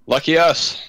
Lucky us.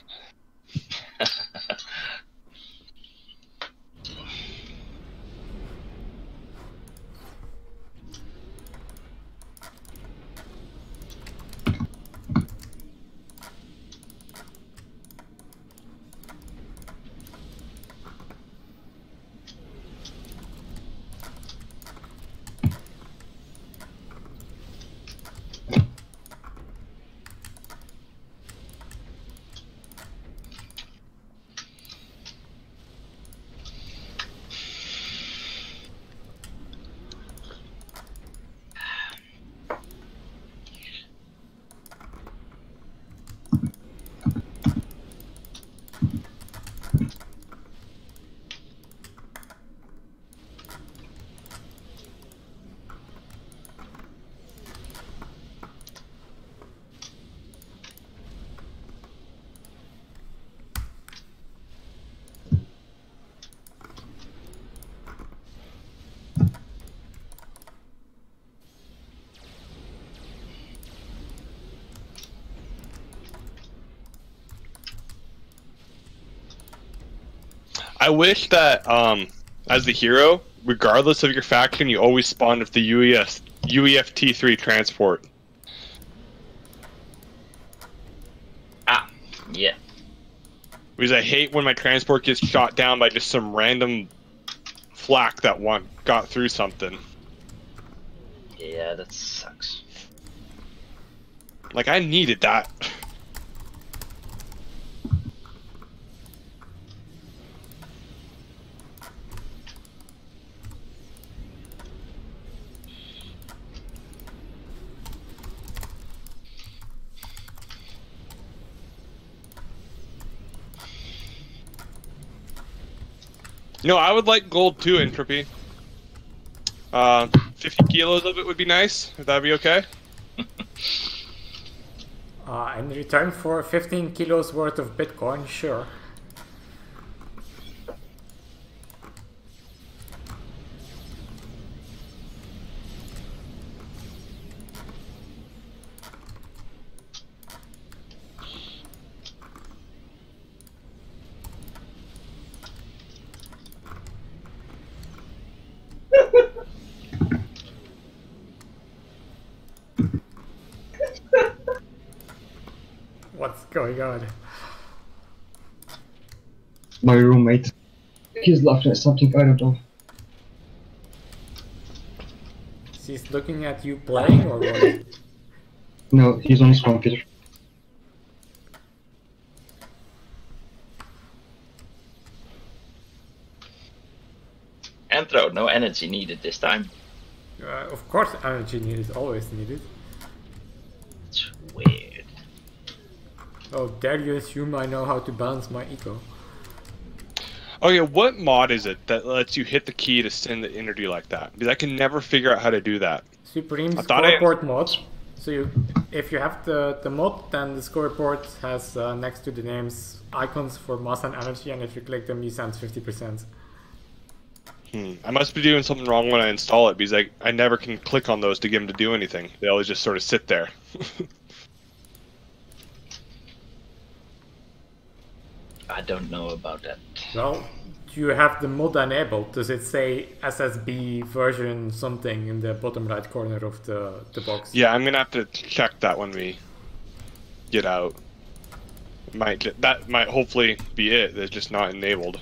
I wish that, as the hero, regardless of your faction, you always spawn with the UEFT3 transport. Ah, yeah. Because I hate when my transport gets shot down by just some random flak that got through something. Yeah, that sucks. Like, I needed that. No, I would like gold too, Entropy. 50 kilos of it would be nice, if that'd be okay. In return for 15 kilos worth of Bitcoin, sure. What's going on? My roommate. He's laughing at something, I don't know. She's looking at you playing or what? No, he's on his computer. Entro, no energy needed this time. Of course energy needed, always needed. It's weird. Oh, dare you assume I know how to balance my eco? Okay, what mod is it that lets you hit the key to send the energy like that? Because I can never figure out how to do that. Supreme I thought I- scoreboard mod. So if you have the mod, then the scoreboard has next to the names icons for mass and energy, and if you click them, you sense 50%. I must be doing something wrong when I install it, because I never can click on those to get them to do anything. They always just sort of sit there. I don't know about that. Well, do you have the mod enabled? Does it say SSB version something in the bottom right corner of the box? Yeah, I'm gonna have to check that when we get out. That might hopefully be it. That's just not enabled.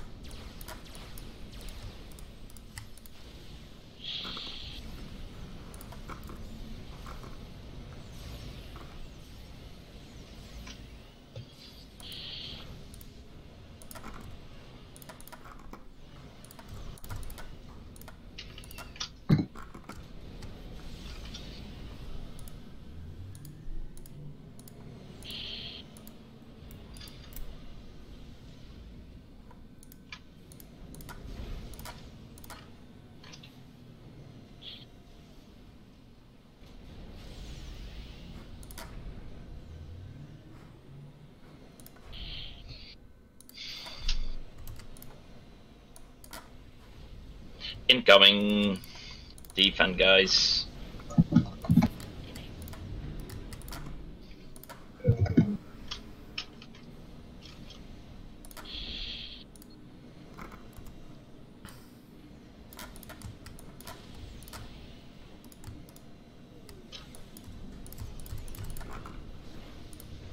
Incoming defense guys.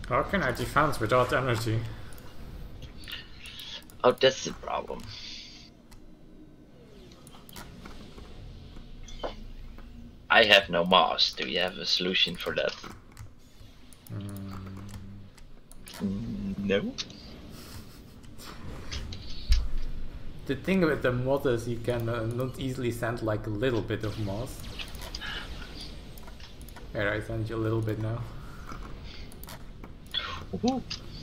How can I defense without energy? Oh, that's the problem. I have no moss. Do you have a solution for that? No. The thing with the mod is you can not easily send like a little bit of moss. Here, I send you a little bit now. Ooh.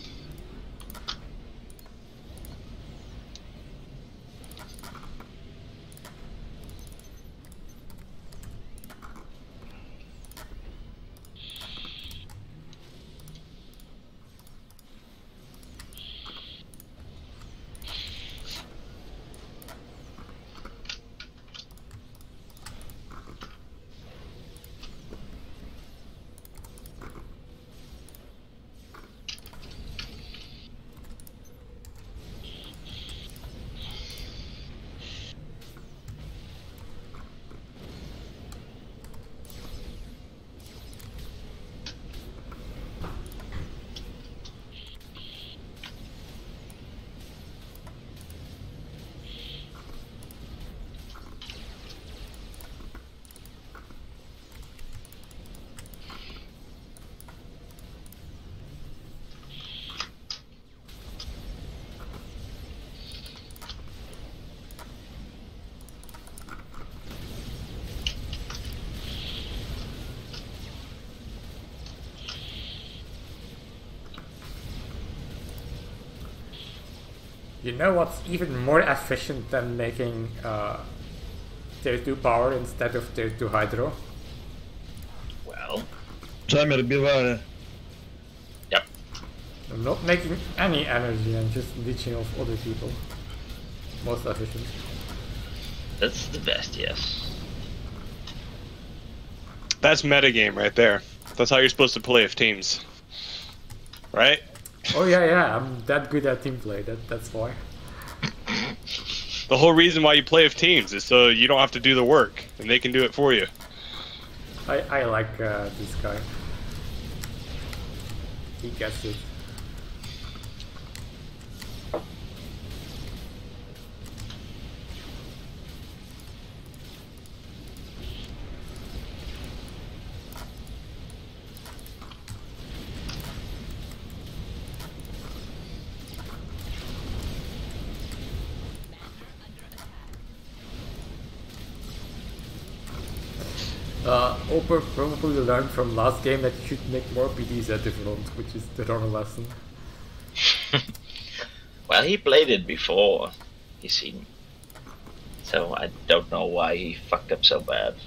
You know what's even more efficient than making tier 2 power instead of tier 2 hydro? Well. Timer убивали. Yep. I'm not making any energy and just leeching off other people. Most efficient. That's the best, yes. That's metagame right there. That's how you're supposed to play with teams. Right? Oh yeah, I'm that good at team play, that's why. The whole reason why you play with teams is so you don't have to do the work, and they can do it for you. I like this guy. He gets it. Oper probably learned from last game that you should make more PDs at the front, which is the wrong lesson. Well, he played it before, you see. So I don't know why he fucked up so bad.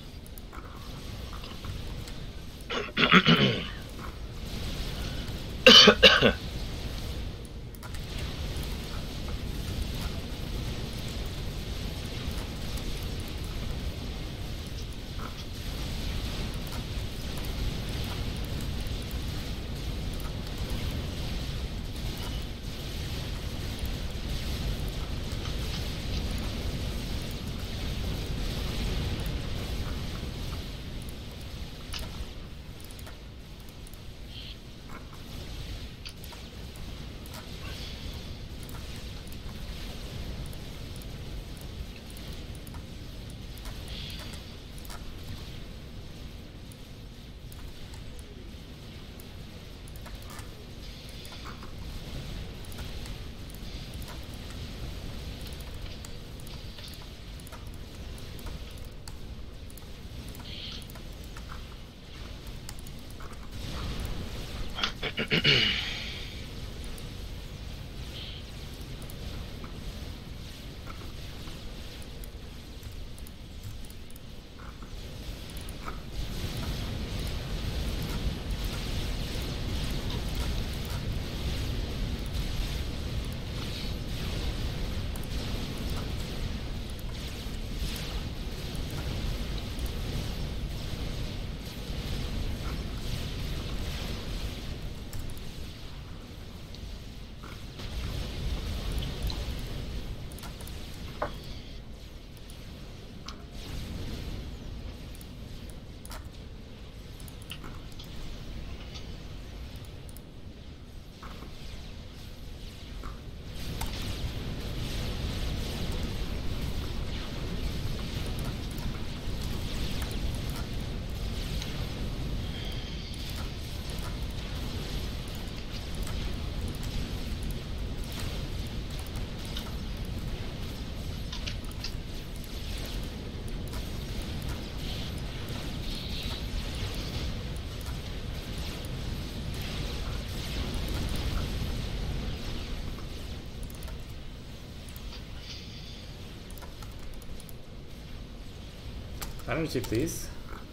Energy, please.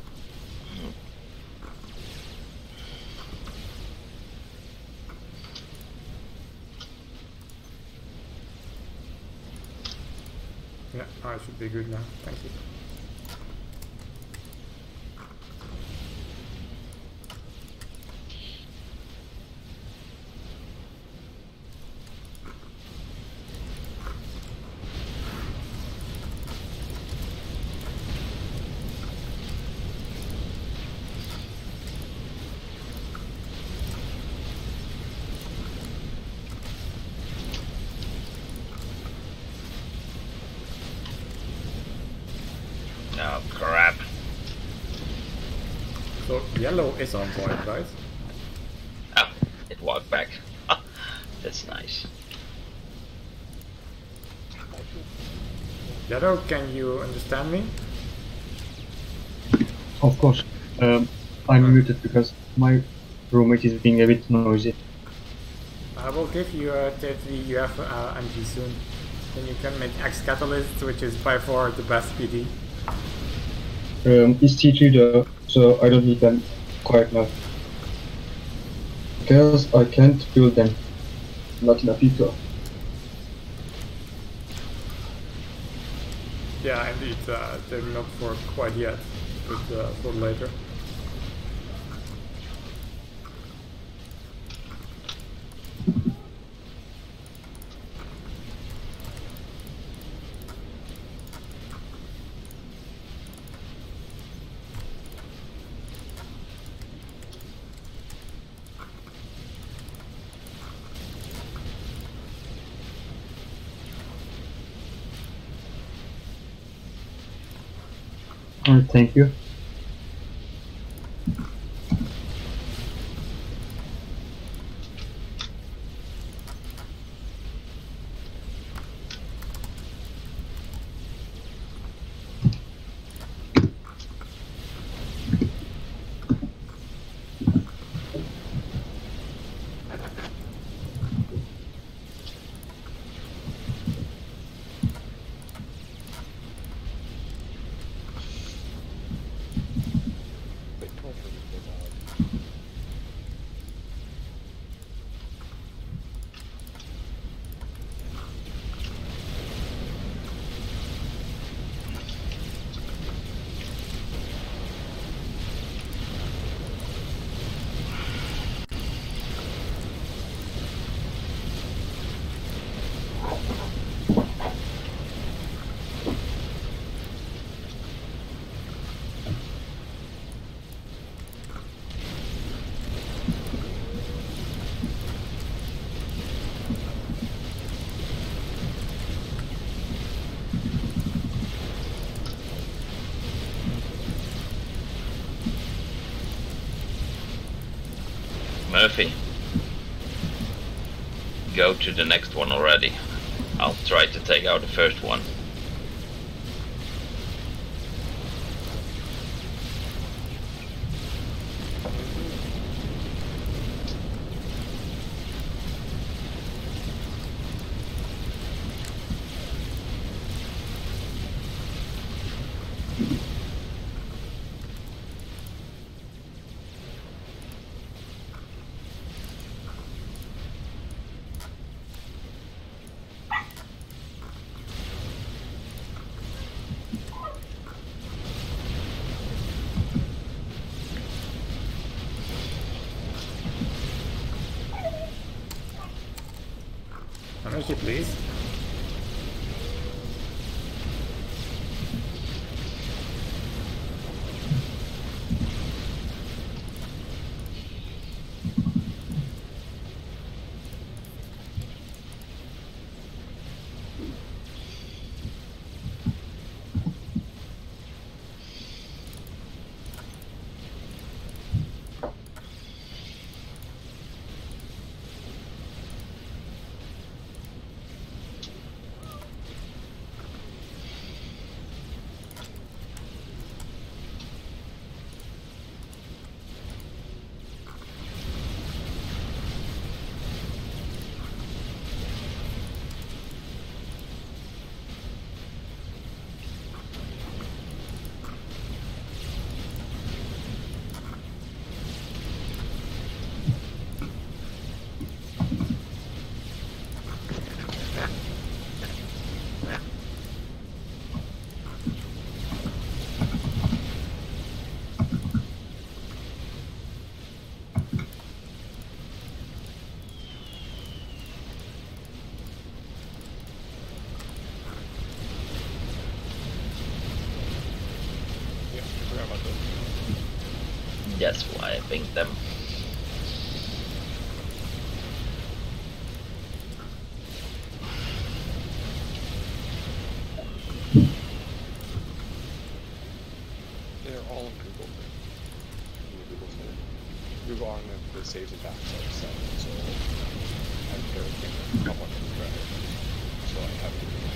Yeah, I should be good now. Thank you. Oh crap. So yellow is on point, right? Oh, it walked back. That's nice. Yellow, can you understand me? Of course. I'm muted because my roommate is being a bit noisy. I will give you a T3 UF MG soon. Then you can make X Catalyst, which is by far the best PD. It's T3 though, so I don't need them quite now. Because I can't build them. Not enough people. Yeah, indeed, they're not for quite yet, but for later. Alright, thank you. Murphy, go to the next one already. I'll try to take out the first one. Energy, please. That's why I pinged them. They're all in Google. Google Center. Google on the saves and backs are set, so I'm verifying how much is credit. So I have to do it.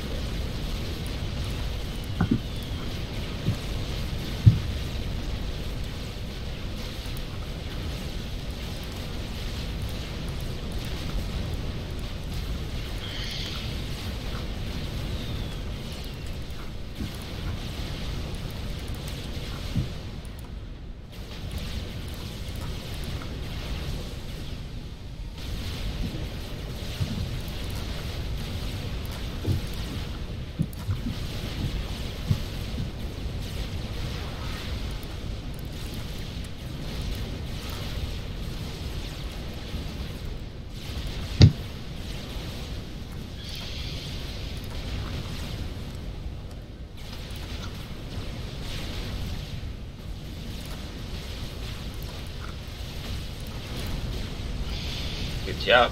Good job.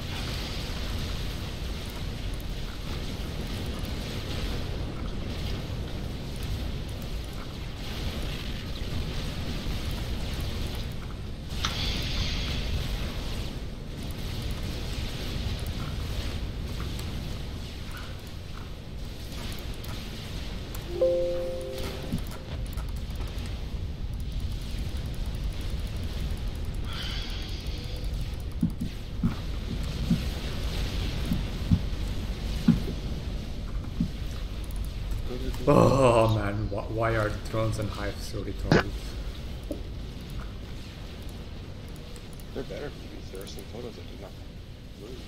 Oh man, why are the drones and hives so retarded? They're better if you there are some photos that do not move.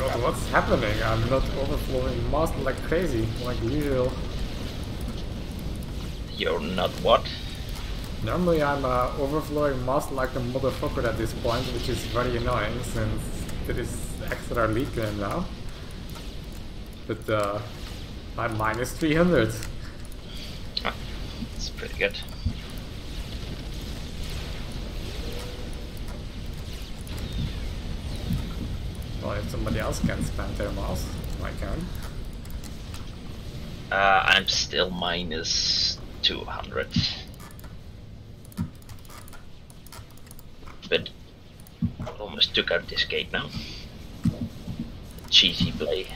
God, what's happening? I'm not overflowing mass like crazy, like usual. You're not what? Normally I'm overflowing mass like a motherfucker at this point, which is very annoying since there is extra lead game now. But I'm minus 300. Oh, that's pretty good. Well, if somebody else can spend their mass, I can. I'm still minus 200. But almost took out this gate now. Cheesy play.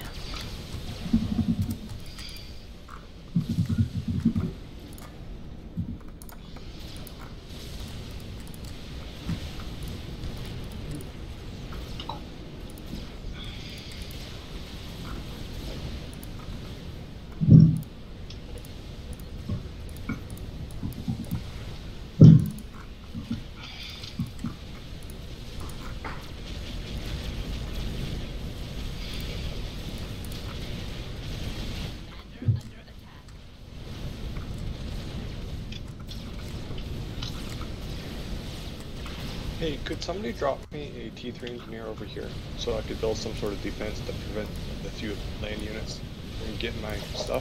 Hey, could somebody drop me a T3 engineer over here so I could build some sort of defense to prevent the few land units from getting my stuff?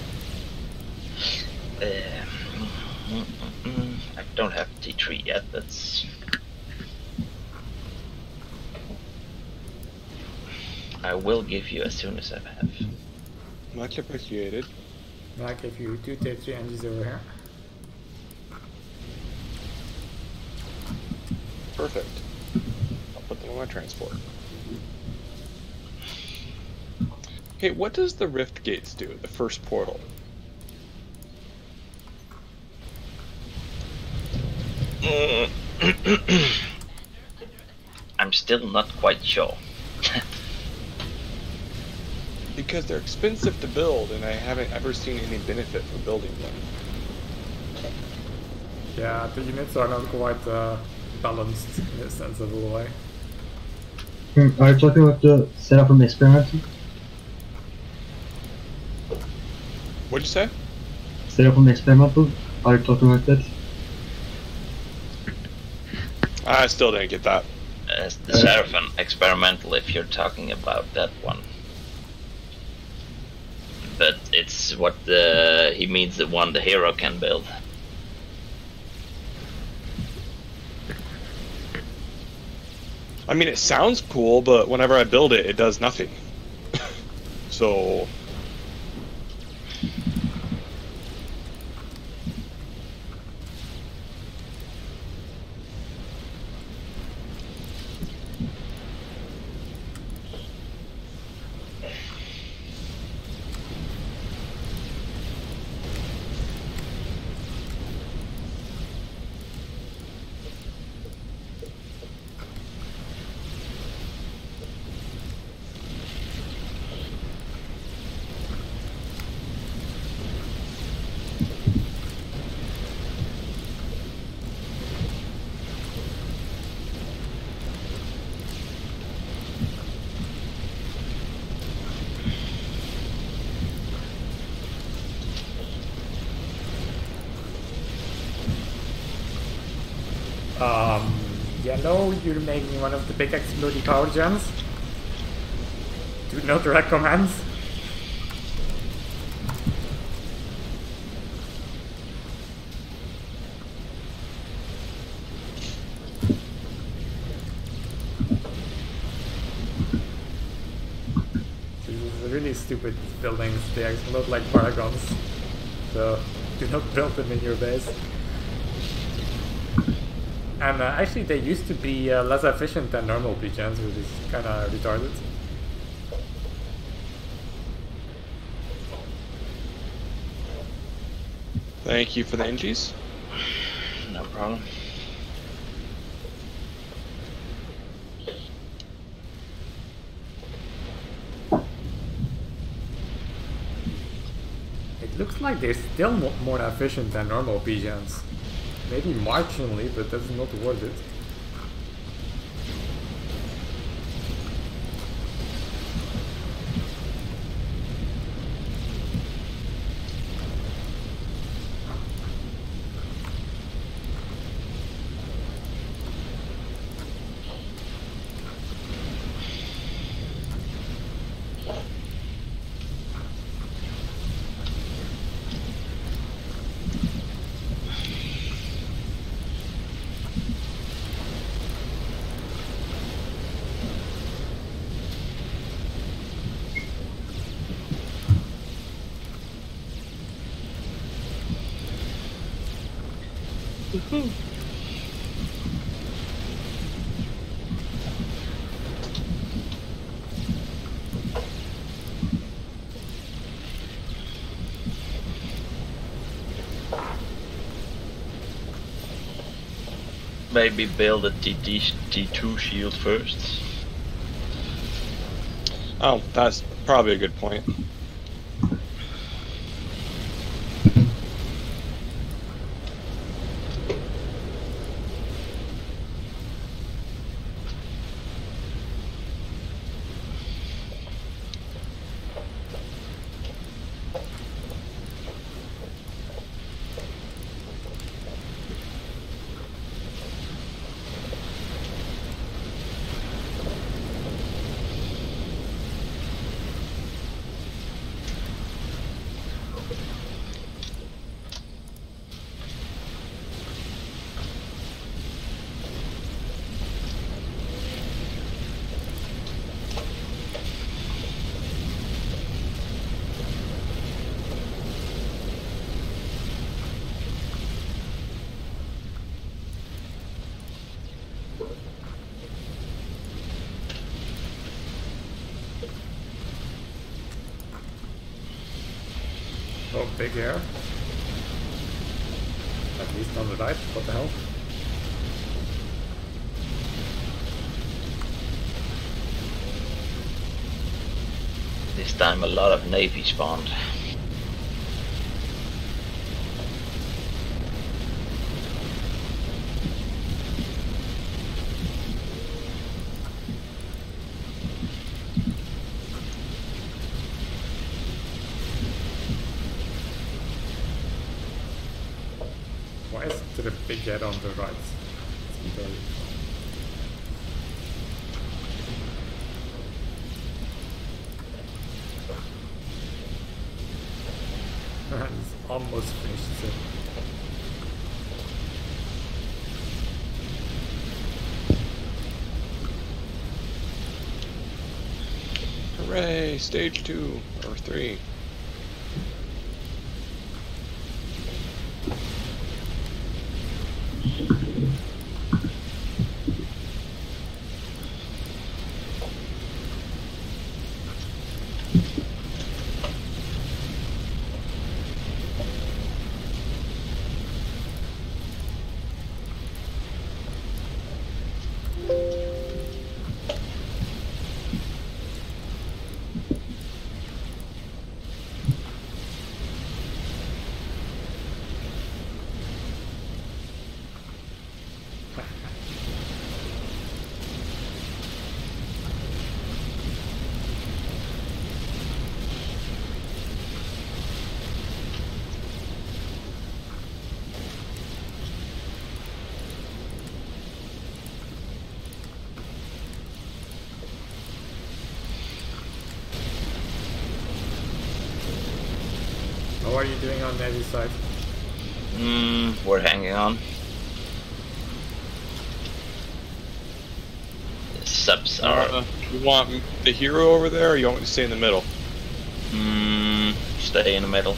I don't have T3 yet, that's... I will give you as soon as I have. Much appreciated. I give you 2 T3 engines over here. Perfect. I'll put them on my transport. Hey, what does the rift gates do, the first portal? I'm still not quite sure. Because they're expensive to build and I haven't ever seen any benefit for building them. Yeah, the units are not quite balanced in a sensible way. Are you talking about the setup from the experimental? What'd you say? Setup from the experimental? Are you talking about that? I still didn't get that. The Seraphim experimental, if you're talking about that one. But it's what he means, the one the hero can build. I mean, it sounds cool, but whenever I build it, it does nothing. So... Yellow, you're making one of the big exploding power gens. Do not recommend. These are really stupid buildings, they explode like paragons. So do not build them in your base. And actually they used to be less efficient than normal B-gens, which is kinda retarded. Thank you for the NGs. No problem. It looks like they're still more efficient than normal B-gens. Maybe marginally, but that's not worth it. Maybe build a D2 shield first. Oh, that's probably a good point. Oh, big air. At least on the right, what the hell? This time a lot of navy spawned. Why is there a big air on the right? It's very... It's almost finished. So. Hooray! Stage 2 or 3. How are you doing on Navy side? We're hanging on. The subs are... You want the hero over there, or you want me to stay in the middle? Stay in the middle.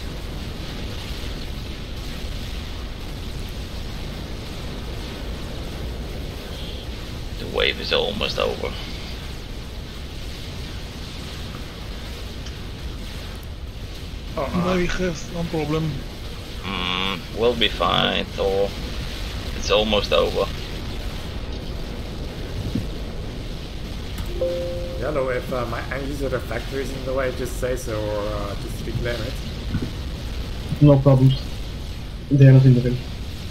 The wave is almost over. No, no problem. We'll be fine, Thor. It's almost over. Yellow, if my end user factory is in the way, just say so, or just reclaim it. No problems. They are not in the way.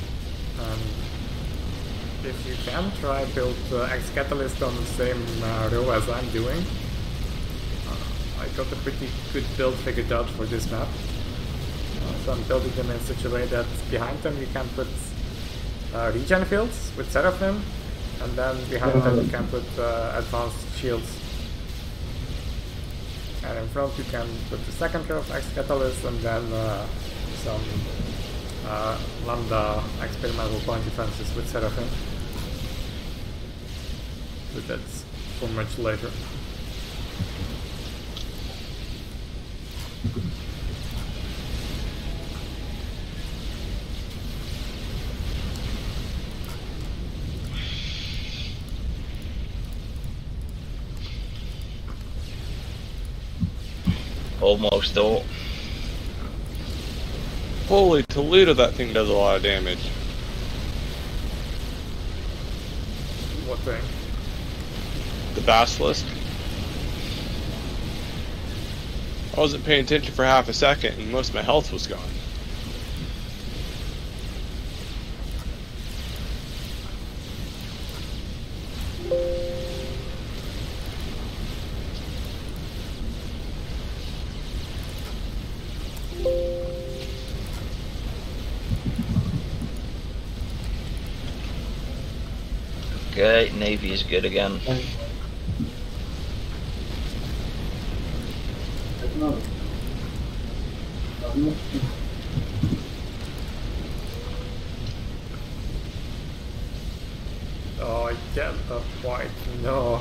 If you can, try build X Catalyst on the same row as I'm doing. I got a pretty good build figured out for this map. So I'm building them in such a way that behind them you can put regen fields with Seraphim, and then behind them you can put advanced shields. And in front you can put the second row of X Catalyst and then some Lambda experimental point defenses with Seraphim. But that's for much later. Almost all. Holy Toledo, that thing does a lot of damage. What thing? The Basilisk. I wasn't paying attention for half a second and most of my health was gone. Okay, Navy is good again. Oh, I get the point. No.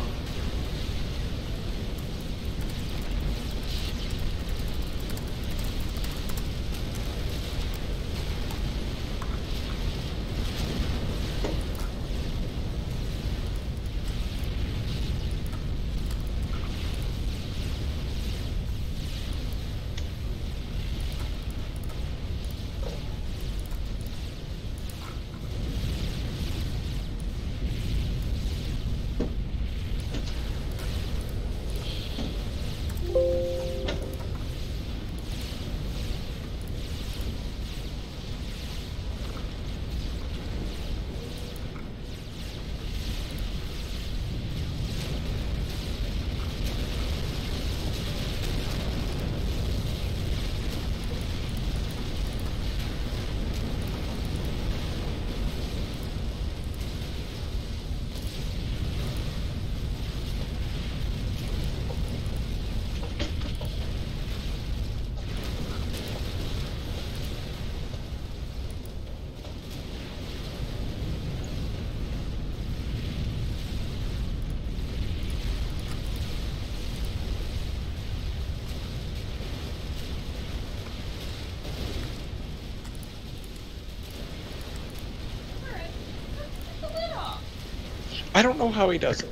I don't know how he does it.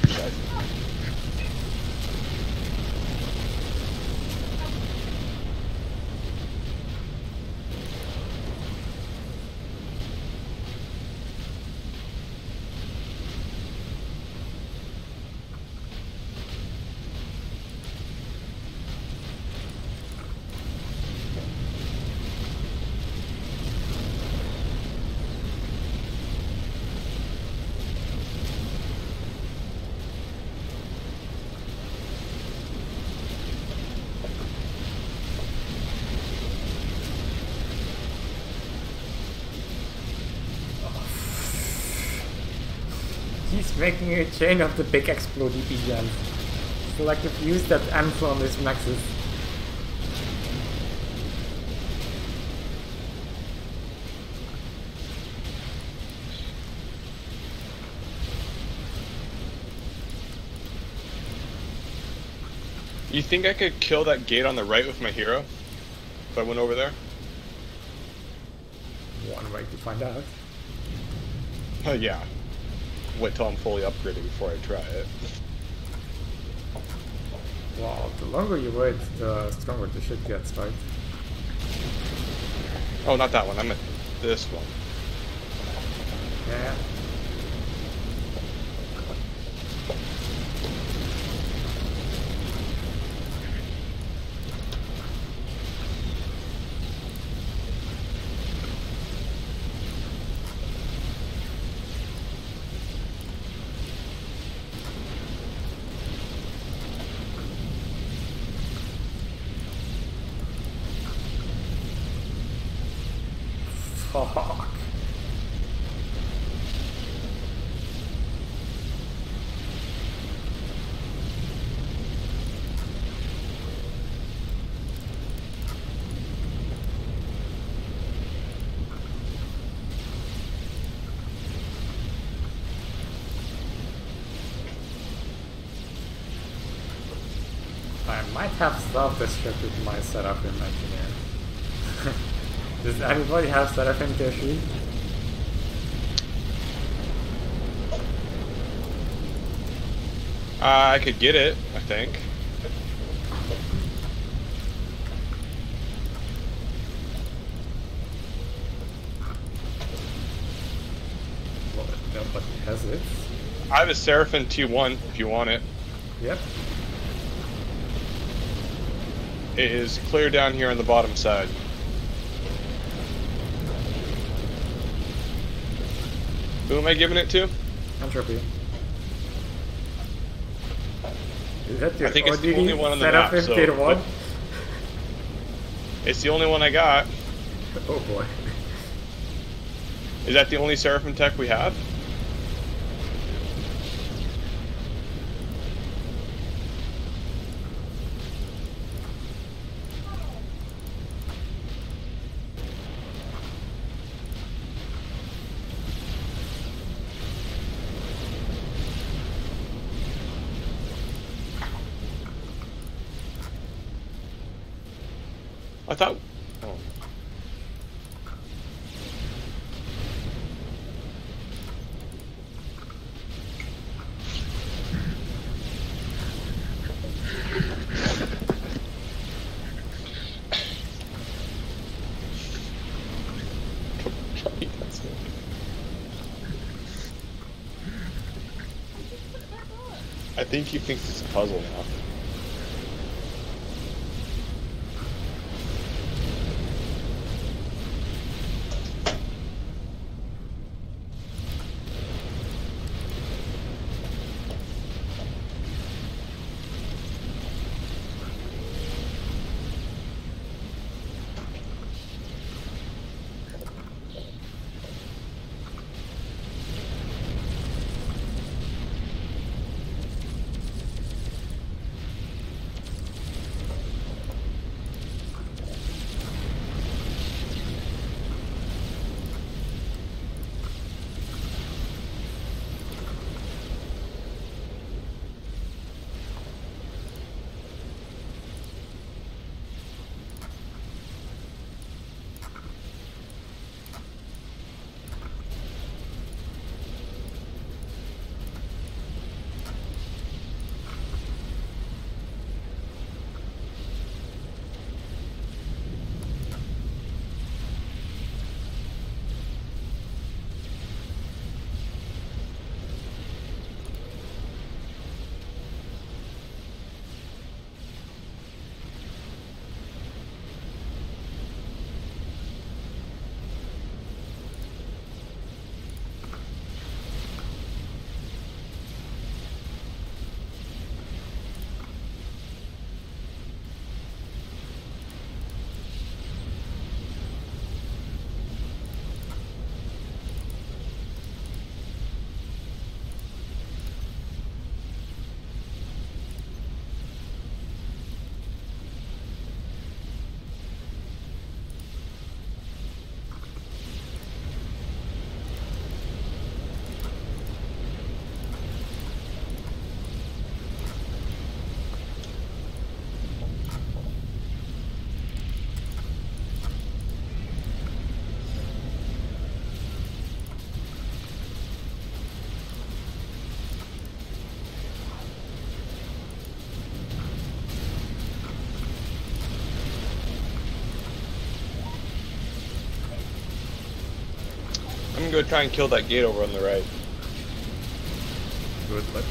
He's making a chain of the big explodey gens. Selective use that ends on this Nexus. You think I could kill that gate on the right with my hero? If I went over there? One way to find out. Oh yeah. Wait till I'm fully upgraded before I try it. Well, the longer you wait, the stronger the shit gets, right? Oh, not that one. I meant this one. Yeah. Fuck. I might have self-destructed my setup in Engineer. Does anybody have setup in Kishi? I could get it, I think. has it. I have a Seraphim T1 if you want it. Yep. It is clear down here on the bottom side. Who am I giving it to? Entropy. Is that your I think it's the ODD only one on the map, Seraphim so- tier 1? It's the only one I got. Oh boy. Is that the only Seraphim tech we have? I thought... Oh. I think he thinks it's a puzzle now. I'm gonna go try and kill that gate over on the right. Good luck.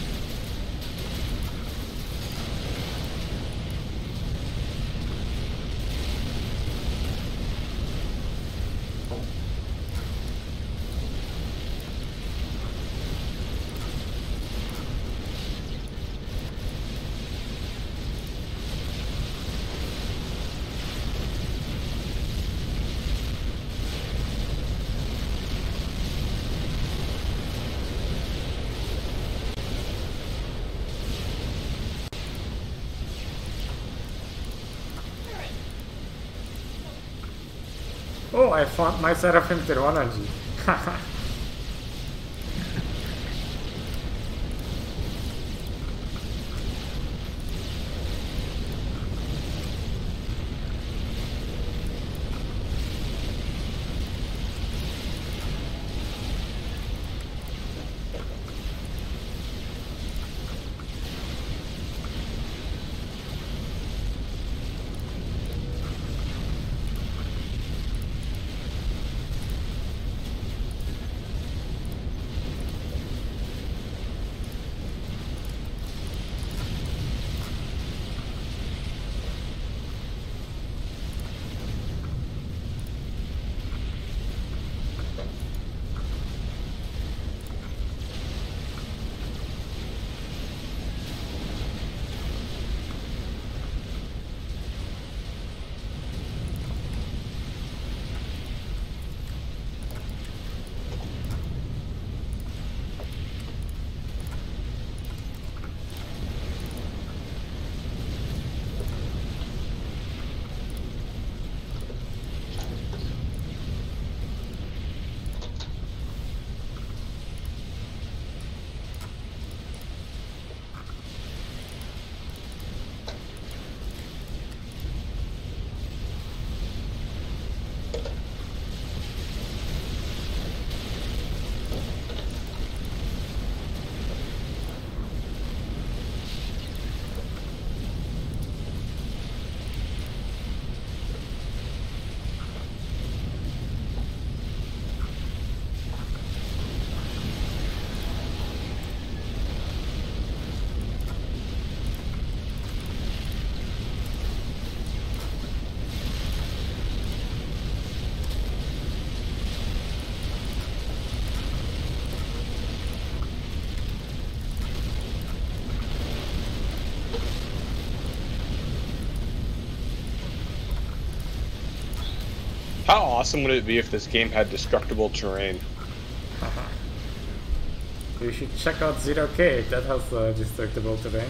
Oh, I found my Seraphim tier 1 energy. How awesome would it be if this game had destructible terrain? You should check out Zero K, that has destructible terrain.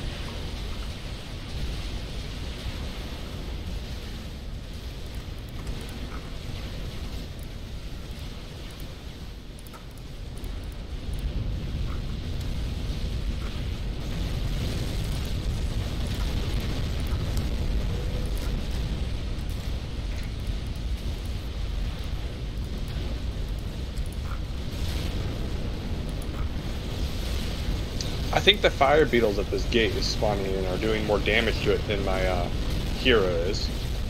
I think the fire beetles at this gate is spawning in are doing more damage to it than my hero is.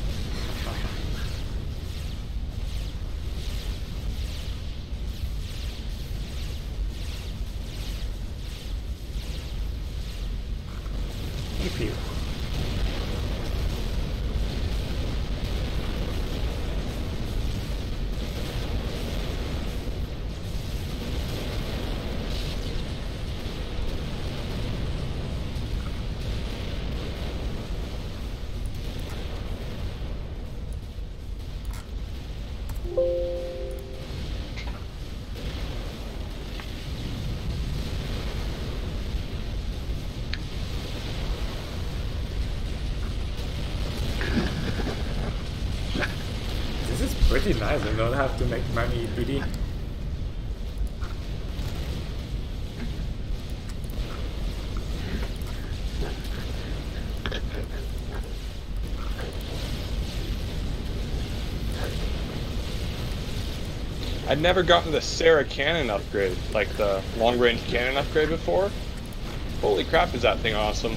Pew. This is pretty nice, I don't have to make many PD. I'd never gotten the Sarah cannon upgrade, like the long-range cannon upgrade before. Holy crap, is that thing awesome.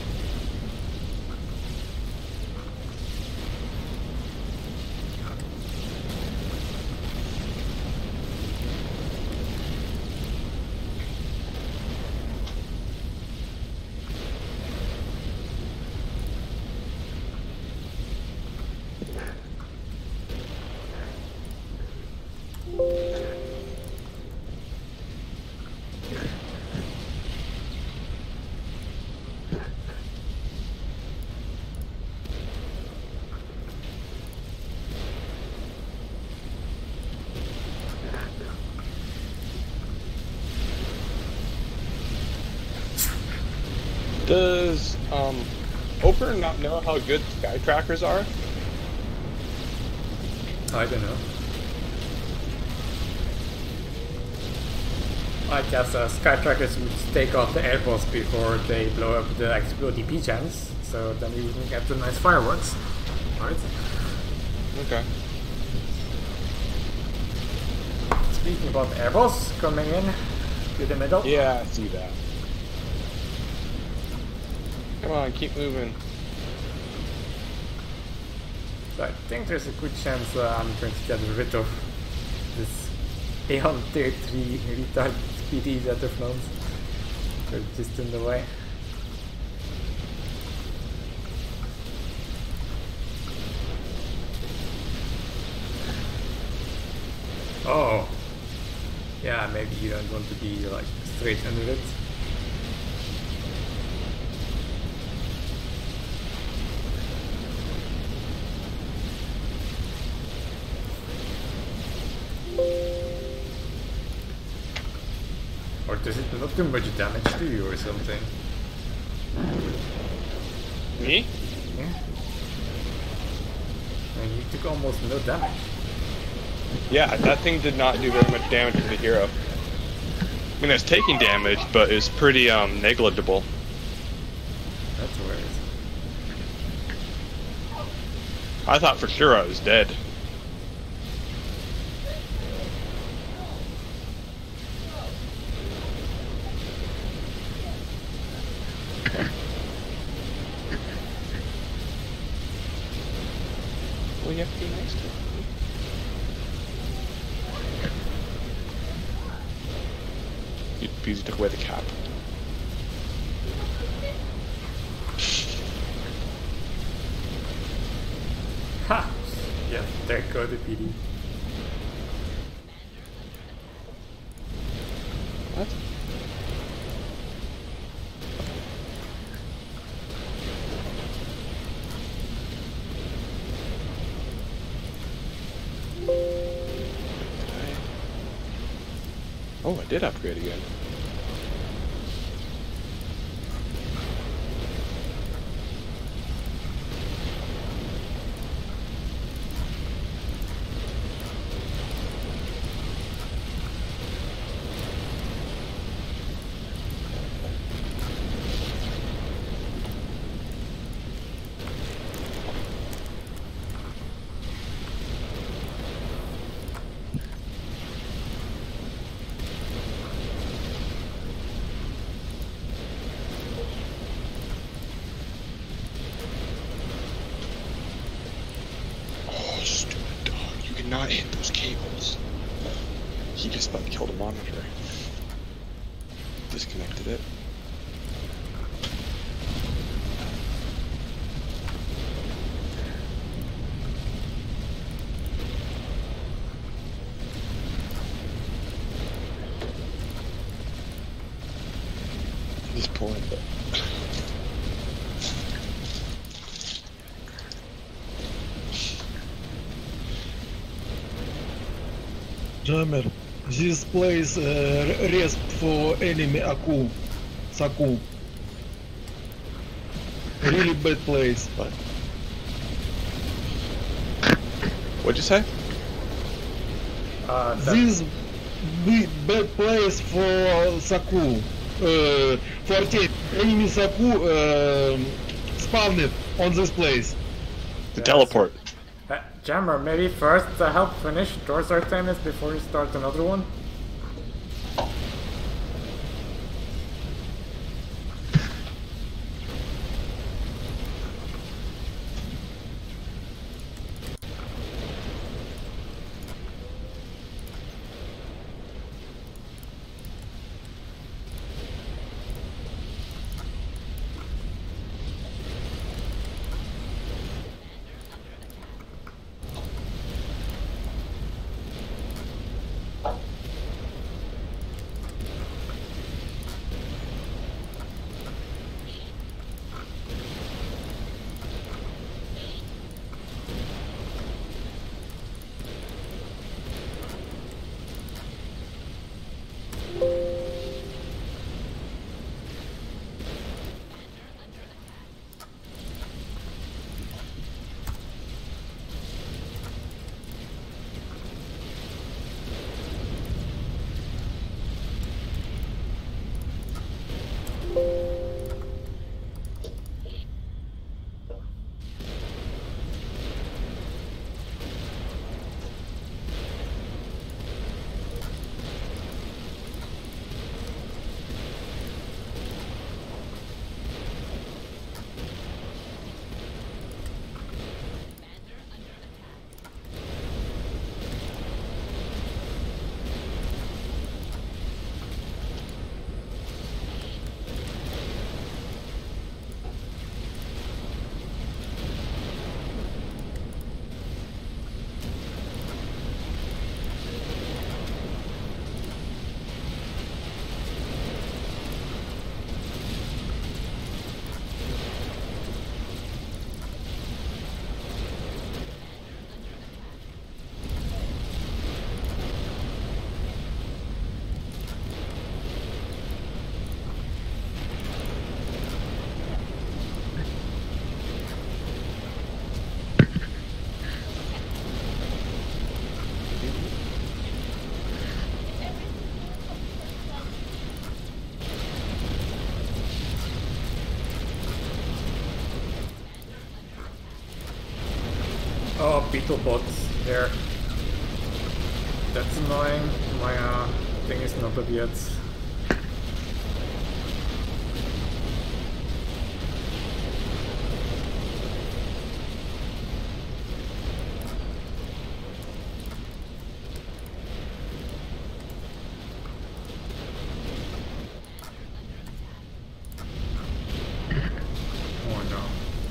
Does Oper not know how good sky trackers are? I don't know. I guess sky trackers would take off the airballs before they blow up the explode DP gems, so then you can get the nice fireworks. Right? Okay. Speaking about airballs coming in to the middle. Yeah, I see that. Come on, keep moving. So I think there's a good chance I'm going to get rid of this Aeon Tier 3 retard PDs at the front. They're just in the way. Oh! Yeah, maybe you don't want to be like straight under it. Or does it not do much damage to you or something? Me? Yeah. I mean, you took almost no damage. Yeah, that thing did not do very much damage to the hero. I mean, it's taking damage, but it's pretty negligible. That's weird. I thought for sure I was dead. Well, you have to be nice to him. Because you took away the cap. Ha! Yeah, there go the PD. What? Oh, I did upgrade again. Not hit those cables. He just about killed a monitor. Disconnected it. He's pulling it. Jammer, this place rest for enemy Aku. Saku. Really bad place. What'd you say? This bad place for Saku. 14 enemy Saku spawned on this place. The teleport. Jammer, maybe first help finish Doors Artemis before you start another one? Oh, beetle bots here. That's annoying. My thing is not up yet. Oh no.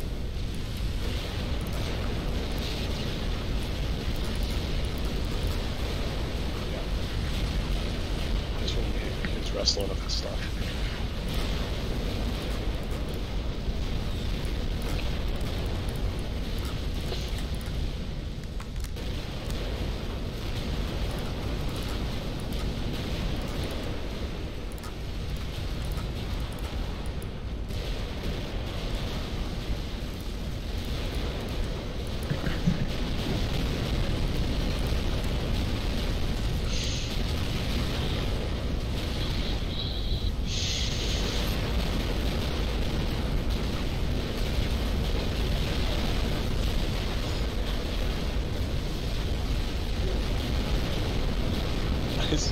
Just when he's wrestling with the stuff. guys.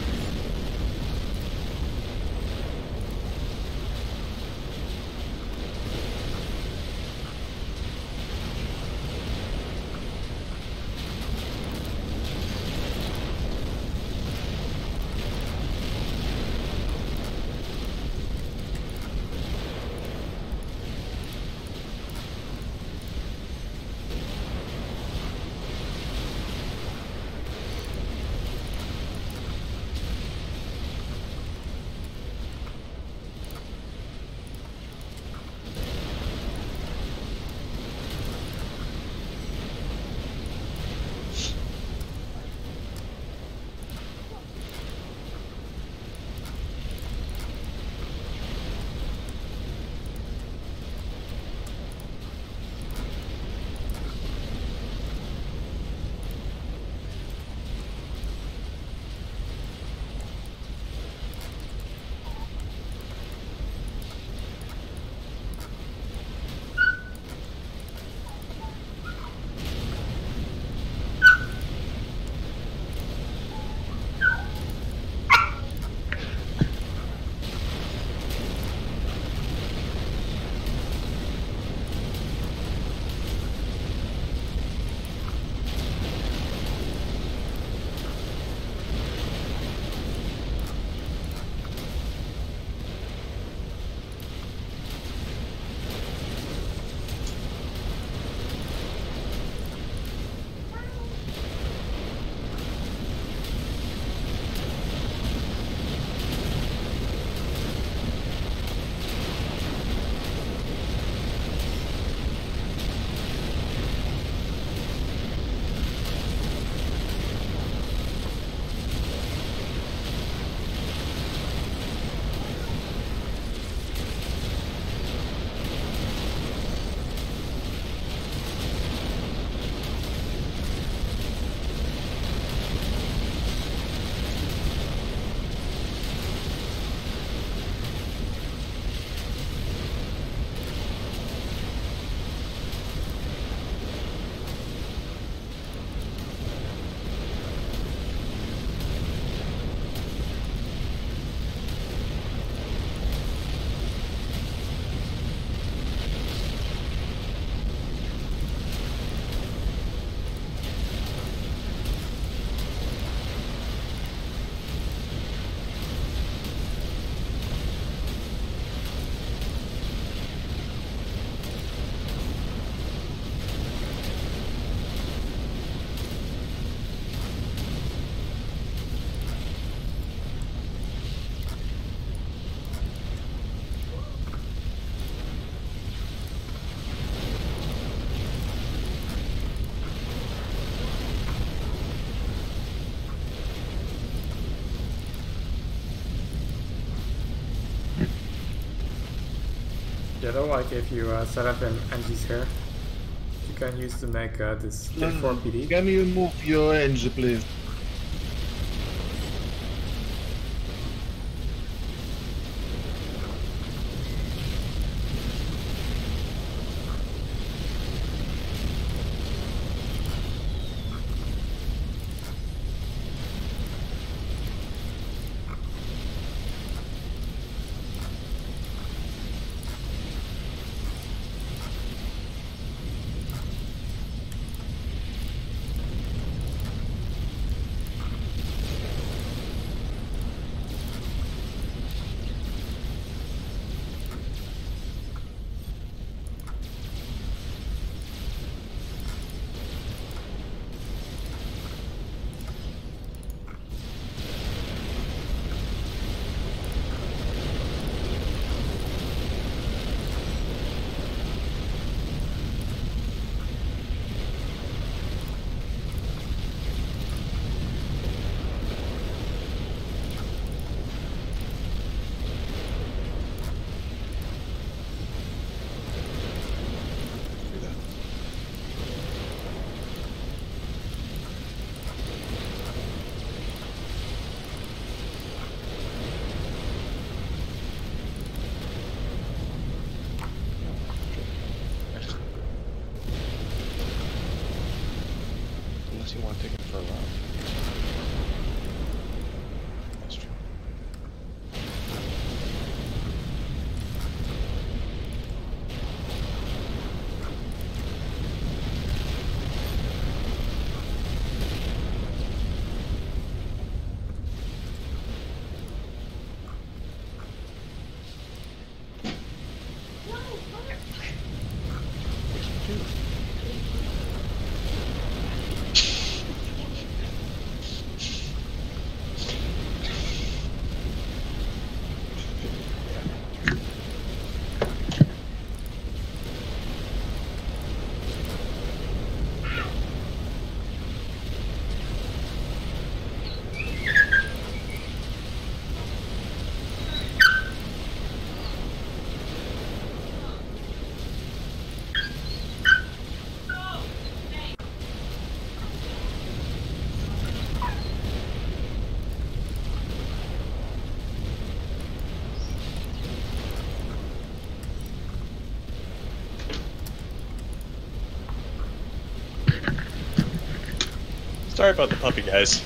Yeah, though, like if you set up an NG's here, you can use to make this 34 PD. Can you move your engine, please? Sorry about the puppy, guys.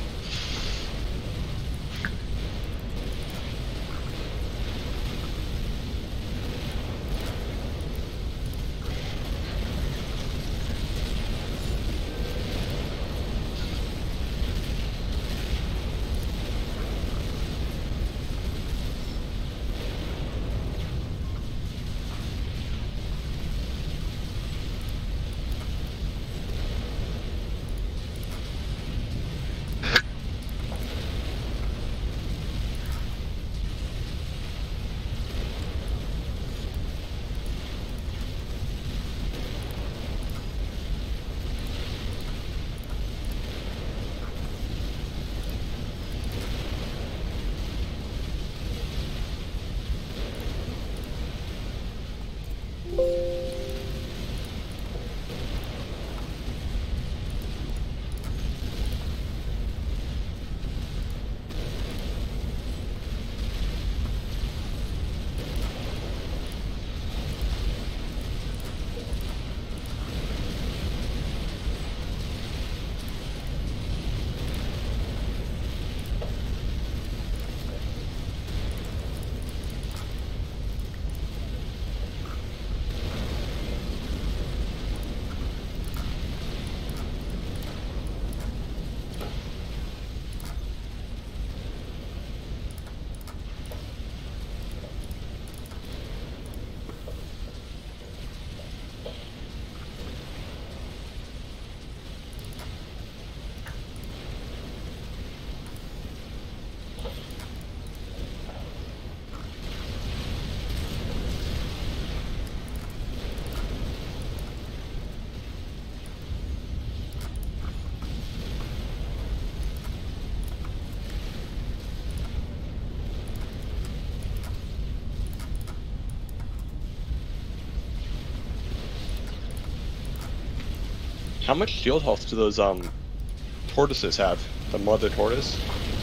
How much shield health do those tortoises have? The mother tortoise?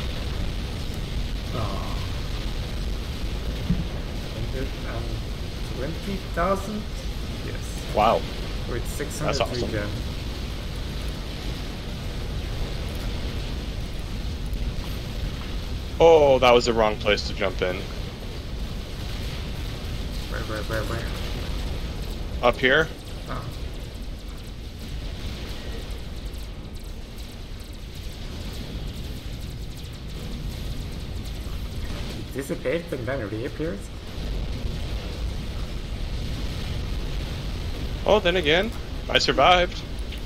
120,000? Yes. Wow. With 600 That's awesome. regen. Oh, that was the wrong place to jump in. Where? Up here? Oh. It dissipates and then reappears? Oh, then again, I survived.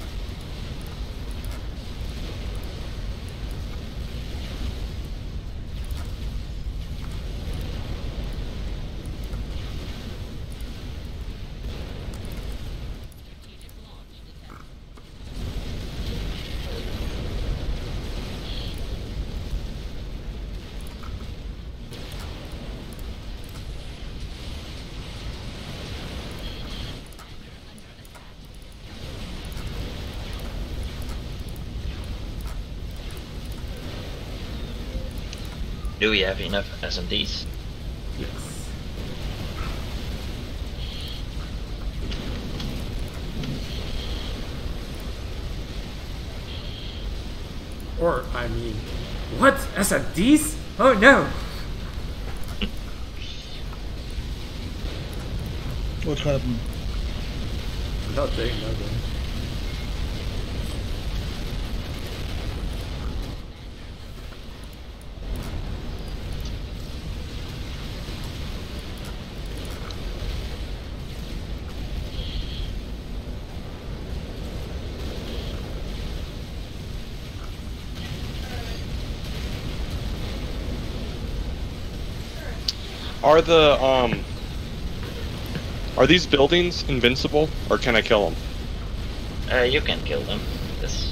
Do we have enough SMDs? Yes. Or, I mean, what? SMDs? Oh no! What happened? Nothing. Are these buildings invincible, or can I kill them? You can kill them. This.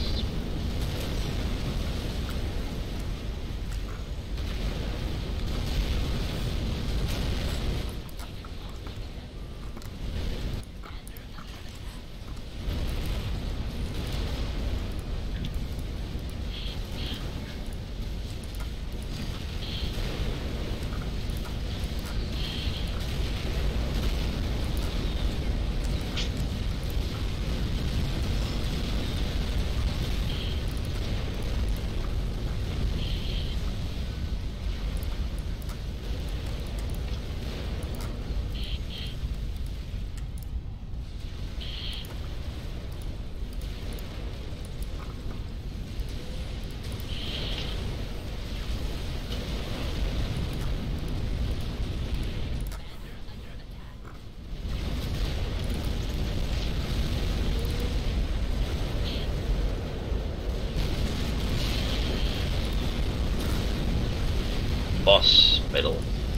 boss middle.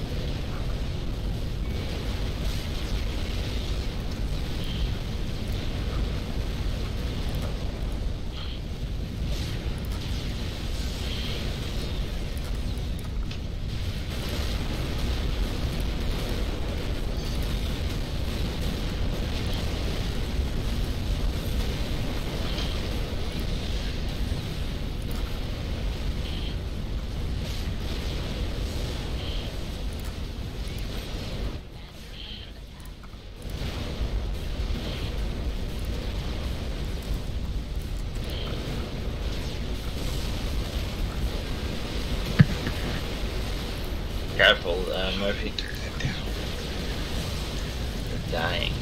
Careful, Murphy. You're dying.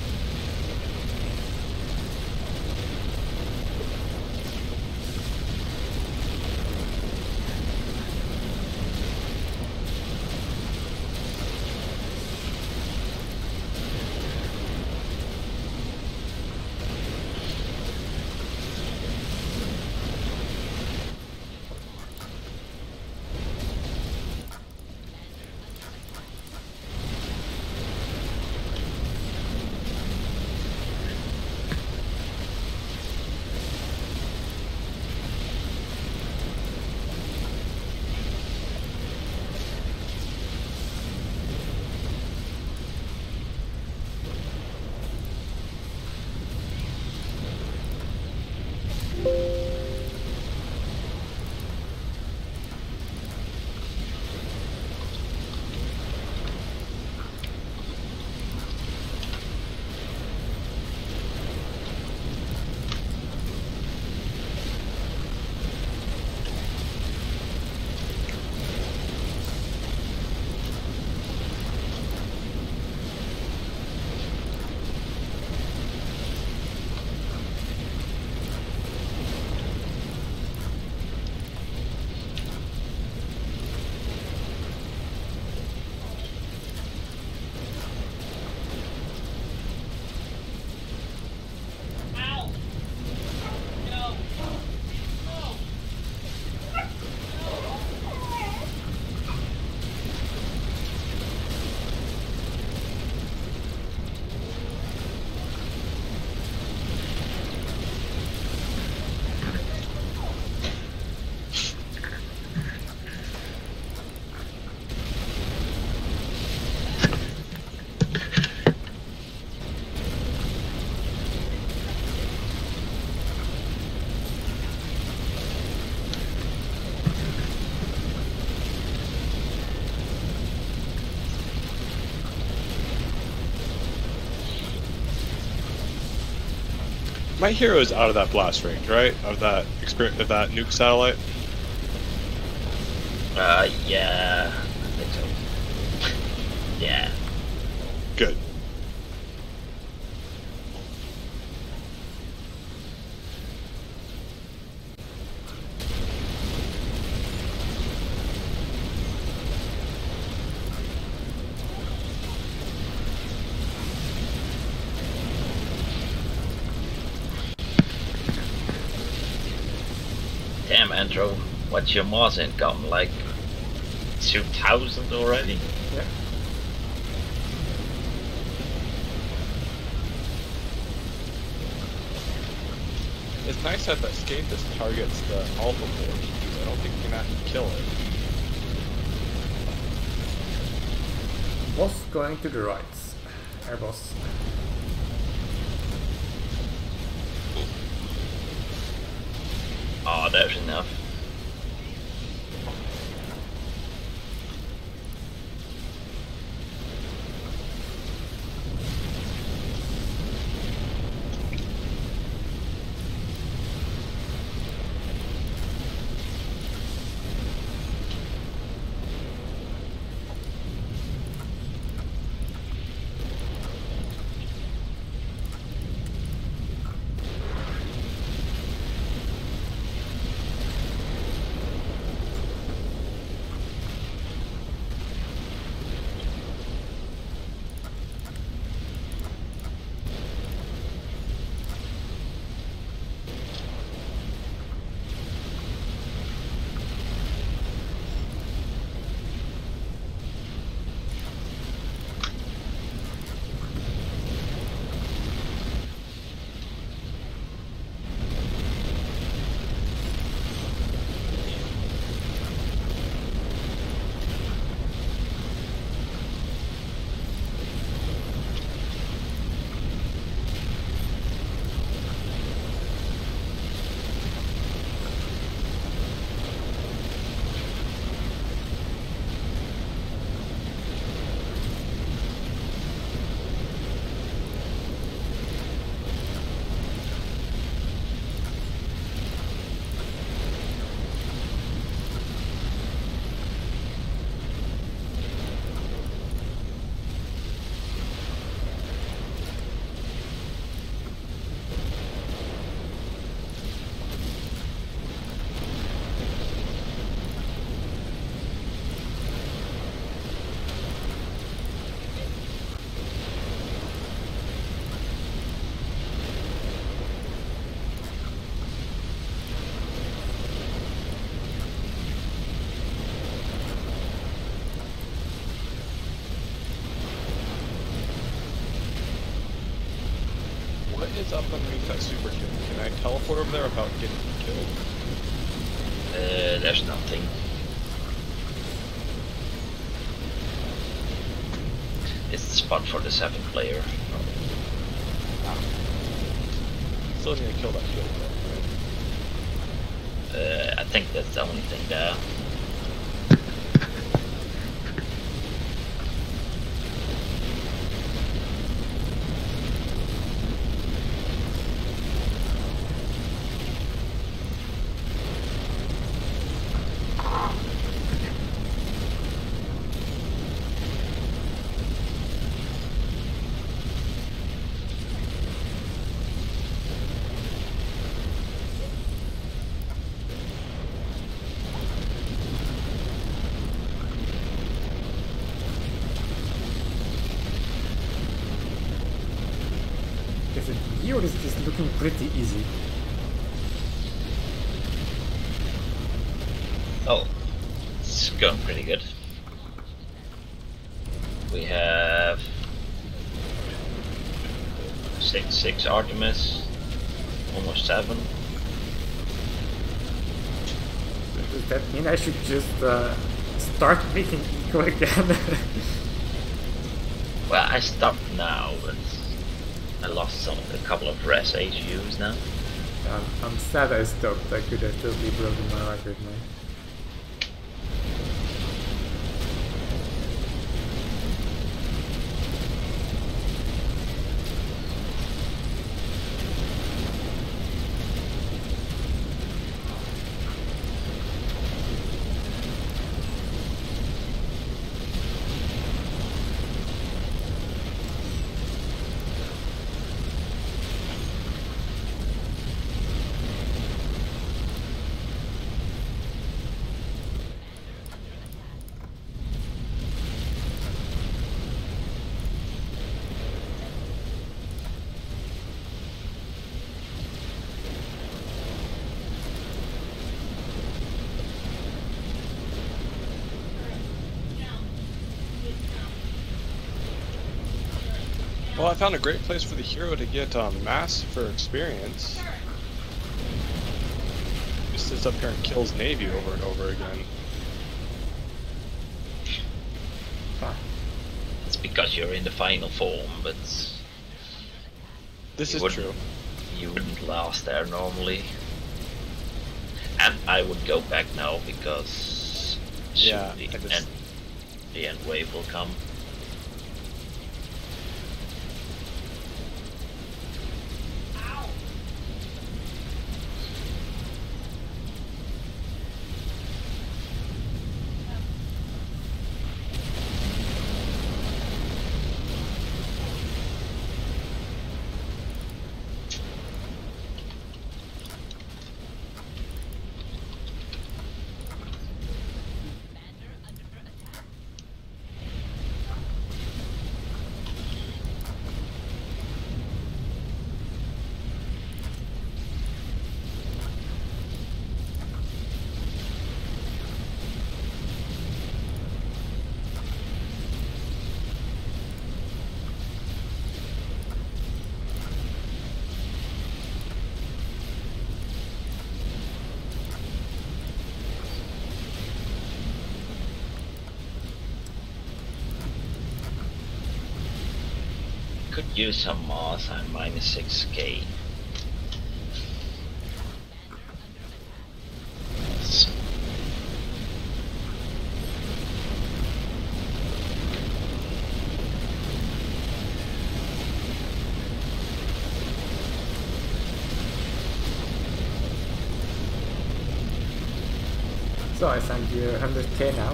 My hero is out of that blast range, right? Of that nuke satellite. Yeah, I think so. Yeah. Good. Damn, Andrew, what's your Mars income? Like 2,000 already? Yeah. It's nice that the escapist targets the alpha force, because I don't think you can actually kill it. Boss going to the right. Air boss. Oh, there's enough. is up underneath that super kill? Can I teleport over there without getting killed? There's nothing. It's the spot for the 7th player. Still need to kill that shield though, right? I think that's the only thing there. Is it you or is this looking pretty easy? Oh, it's going pretty good. We have 6 Artemis, almost 7. Does that mean I should just start making eco again? Well, I stopped now, but I lost a couple of res HUs now. I'm sad I stopped. I could have totally broken my record now. Well, I found a great place for the hero to get mass for experience. He sits up here and kills Navy over and over again. It's because you're in the final form, but This is wouldn't- true. you wouldn't last there normally. And I would go back now because soon Yeah, the end wave will come. Could use some moss. I'm minus 6k. So I sent you 100k now.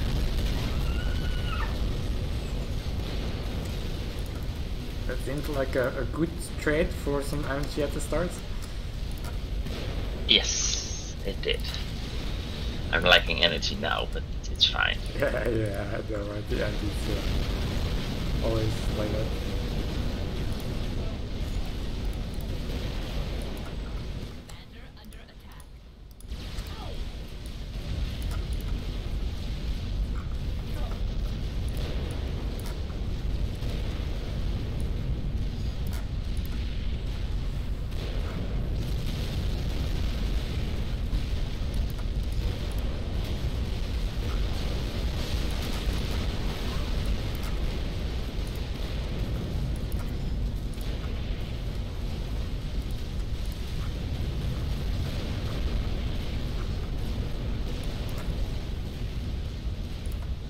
That seems like a good trade for some energy at the start. Yes, it did. I'm lacking energy now, but it's fine. Yeah, I know, at the end it's always like that.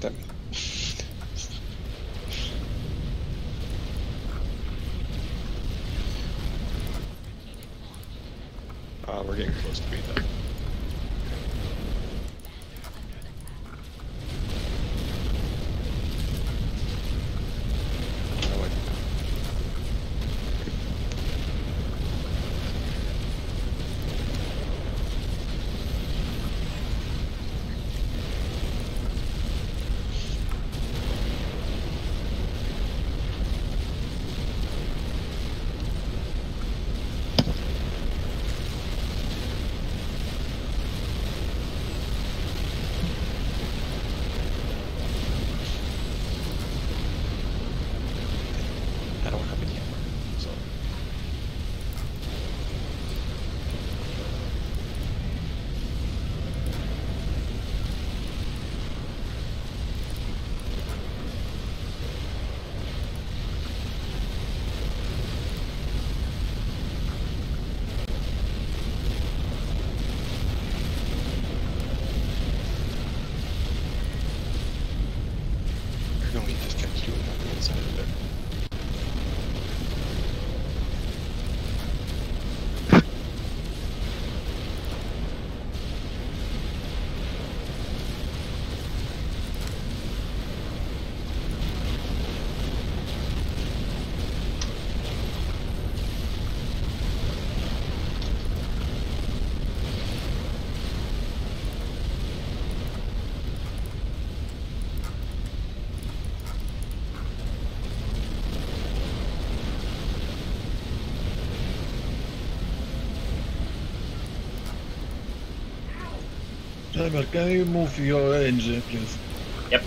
them. We're getting close to being done. Oh, wait. I don't have a camera, so. No, he just kept doing on the inside of there. Timer, can you move your engine, please? Yep.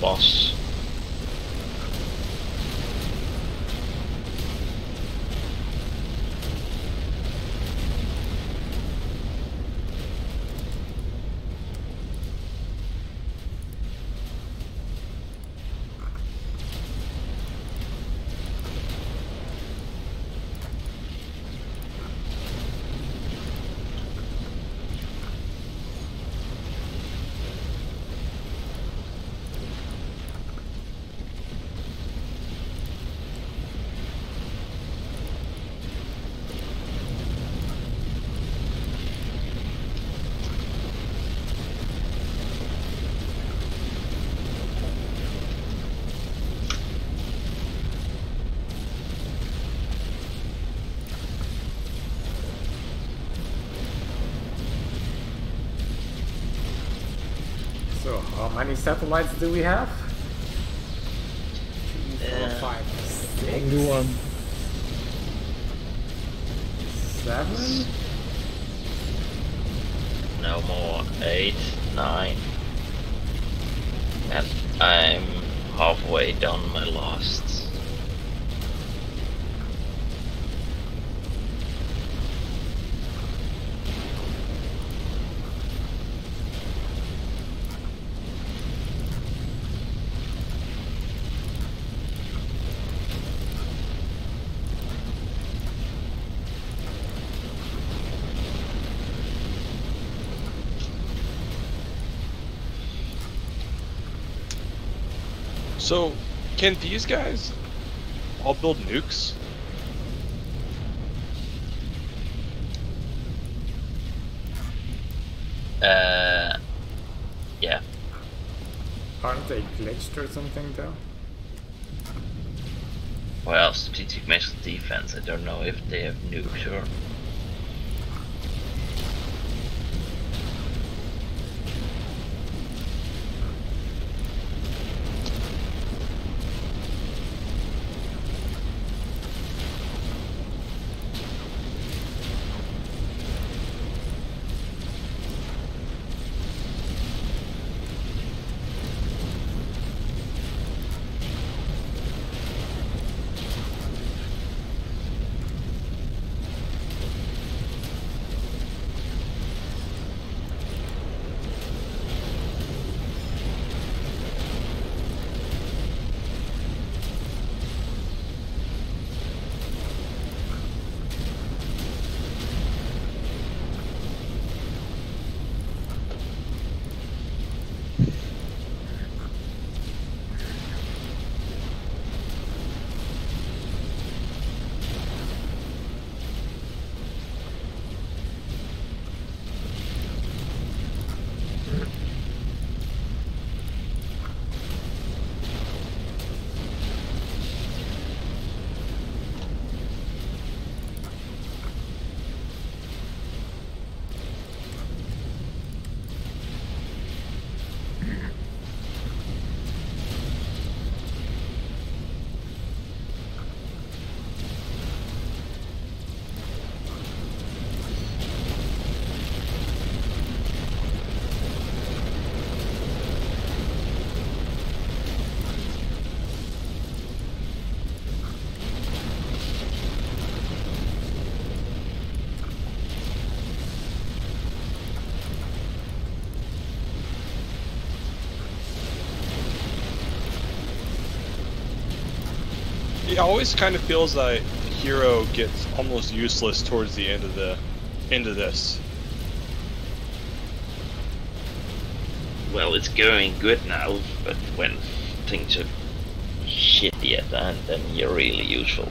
boss. So, how many satellites do we have? 3, 4, 5, 6, Only one. 7? No more. 8, 9. And I'm halfway done my last. So, can these guys all build nukes? Yeah. Aren't they glitched or something though? Well, strategic missile defense. I don't know if they have nukes or. It always kind of feels like Hero gets almost useless towards the end of this. Well, it's going good now, but when things are shitty at the end, then you're really useful.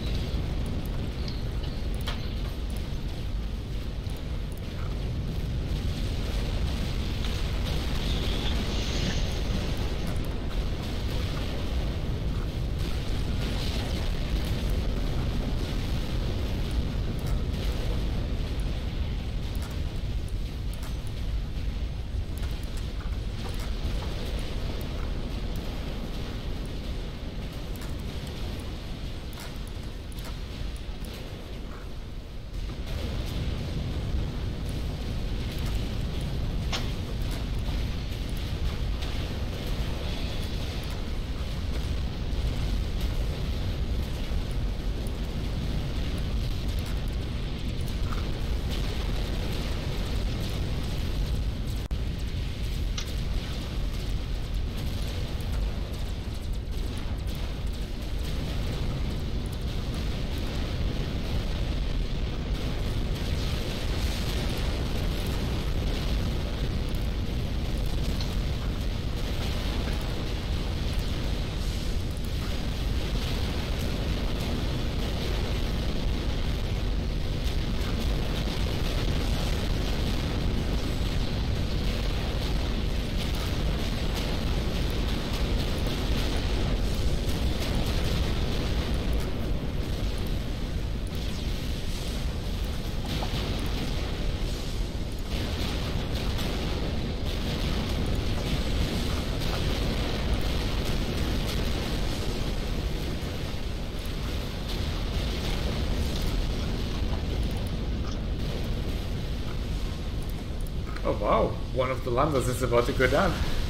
Oh wow, one of the landers is about to go down.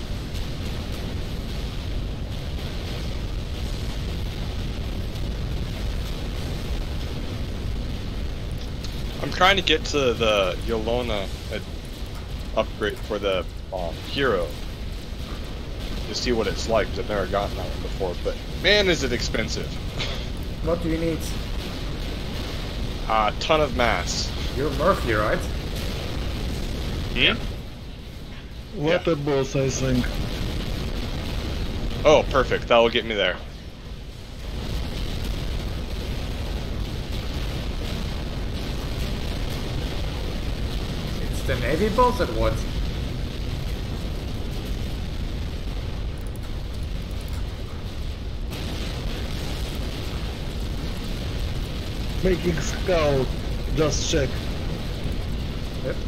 I'm trying to get to the Yolona upgrade for the hero to see what it's like, because I've never gotten that one before, but man is it expensive. What do you need? A ton of mass. You're Murphy, right? Hmm? What a boss, I think. Oh, perfect. That will get me there. It's the Navy boss or what? Making scout. Just check. Yep.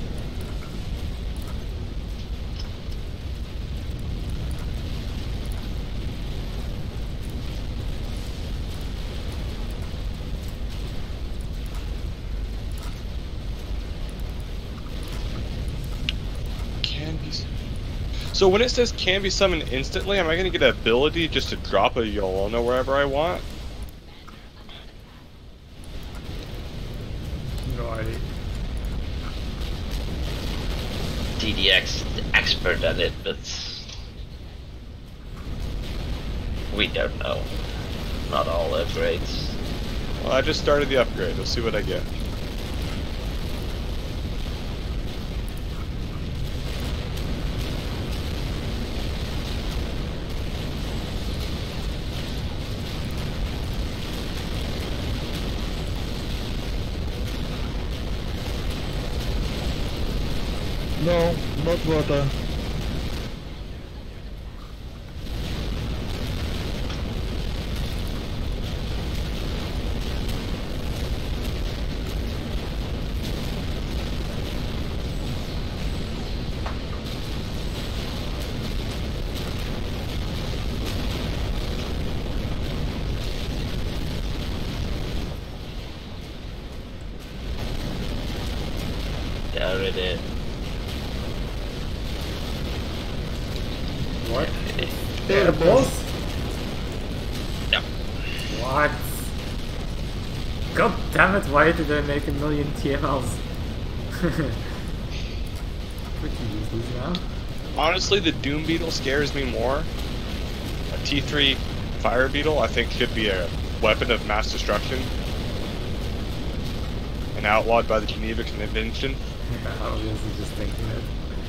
Can be. So when it says can be summoned instantly, am I going to get an ability just to drop a Yolona wherever I want? No idea. DDX is the expert at it, but we don't know. Not all upgrades. Well, I just started the upgrade. Let's see what I get. No, not water. There it is. What? Hey, The boss. boss? Yep. What? God damn it, why did I make a million TMLs? Pretty useless now. Honestly, the Doom Beetle scares me more. A T3 Fire Beetle, I think, should be a weapon of mass destruction. And outlawed by the Geneva Convention. I was just thinking it.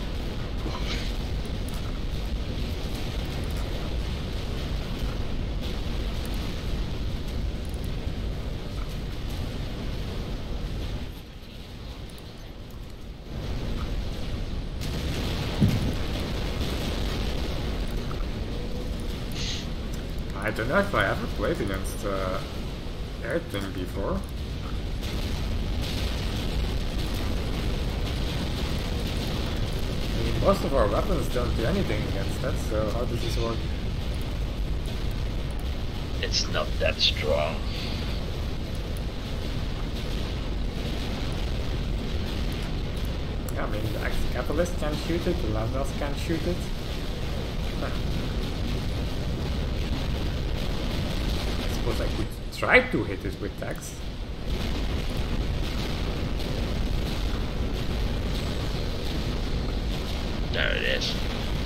I don't know if I ever played against air thing before. I mean, most of our weapons don't do anything against that, so how does this work? It's not that strong. Yeah, I mean, the Catalyst can shoot it, the Landers can shoot it. Huh. I suppose I could try to hit it with tags. There it is.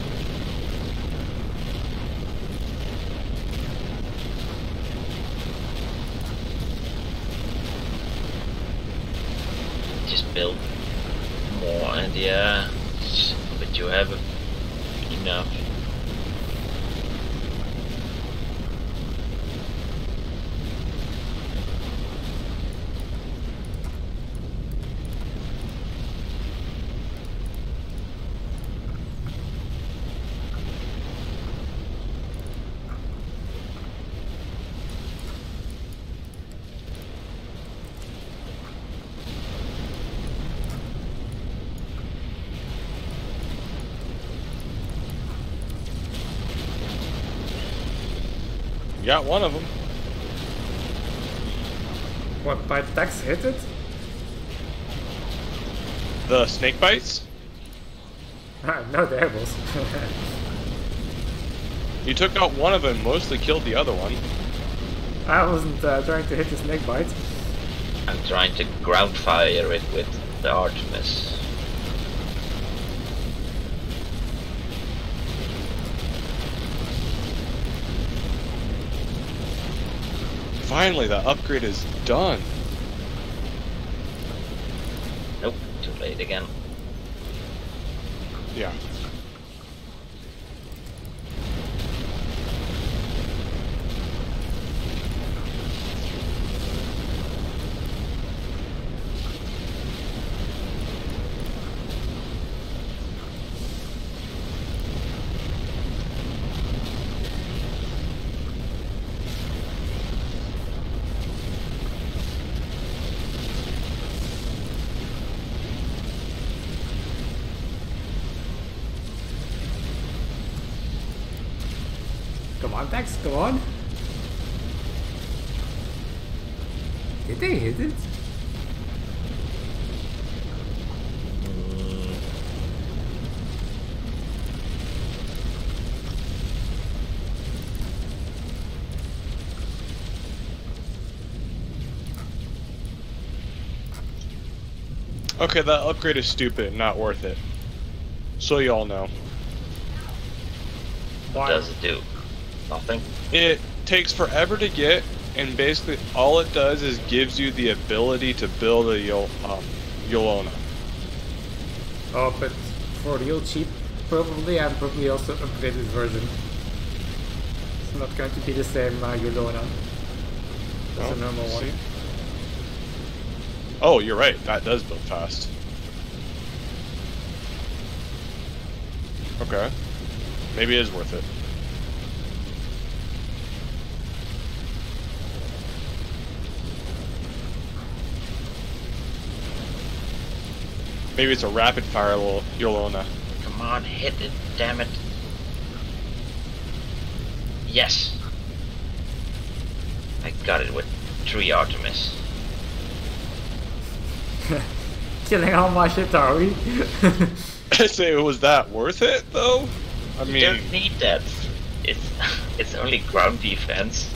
Just build more and yeah, but you have enough. You got one of them. What, by tags hit it? The snake bites? No, the airballs. You took out one of them, mostly killed the other one. I wasn't trying to hit the snake bite. I'm trying to ground fire it with the Artemis. Finally, the upgrade is done. Nope, too late again. Yeah. Come on, Tex, come on. Did they hit it? Okay, that upgrade is stupid, not worth it. So you all know. What does it do? Nothing? It takes forever to get, and basically all it does is gives you the ability to build a Yolona. Oh, but for real cheap, probably, and probably also upgraded version. It's not going to be the same Yolona as a normal one. Oh, you're right, that does build fast. Okay. Maybe it is worth it. Maybe it's a rapid fire Yolona. Come on, hit it, damn it. Yes! I got it with 3 Artemis. Killing all my shit, are we? I say, was that worth it though? I mean, you don't need that. It's only ground defense.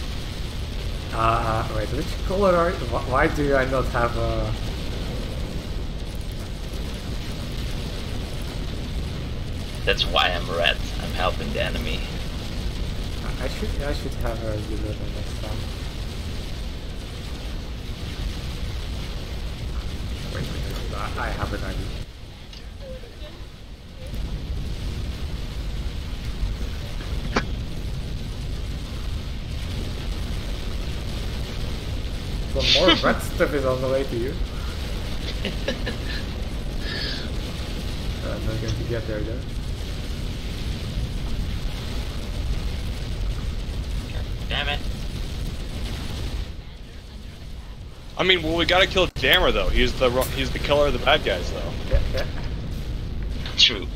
Wait, which color are? Why do I not have a? That's why I'm red. I'm helping the enemy. I should have a yellow next time. Wait, I have an idea. Some more red stuff is on the way to you. I'm not going to get there though. Damn it. I mean, well, we gotta kill Jammer though. He's the killer of the bad guys though. Yeah. True.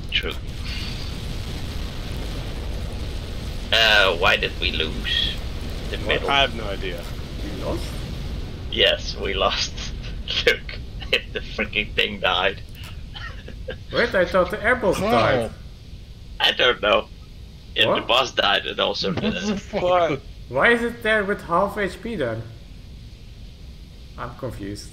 Why did we lose the middle? I have no idea. You lost? Yes, we lost. Look, the freaking thing died. Wait, I thought the airballs died. I don't know. And What? the boss died and also What the the... fuck? Why is it there with half HP then? I'm confused.